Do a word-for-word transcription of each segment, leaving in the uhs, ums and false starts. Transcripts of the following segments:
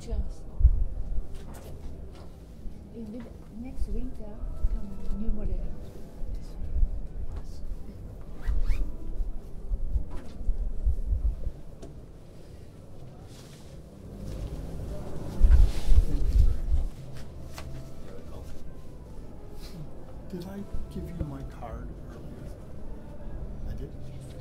chance. In the next winter, come new model. Did I give you my card earlier? I did?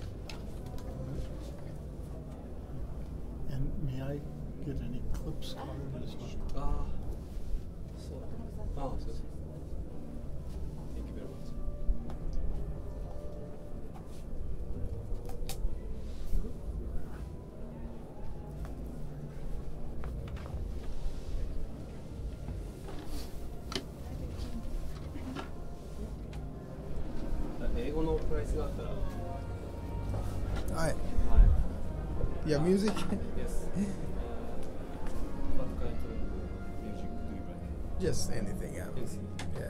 And may I get an Eclipse card as well? Ah, so, oh, so, thank you very much. Hi. Yeah, music? Yes. Uh, what kind of music do you like? Just anything, yeah. Yes. Yeah.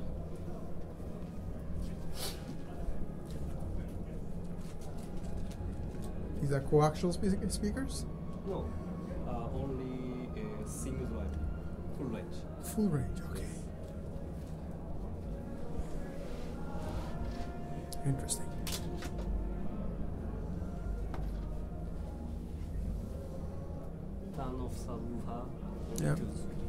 These are coaxial spe- speakers? No, uh, only a single drive, full range. Full range, okay. Interesting. Turn off subwoofer. Yeah. To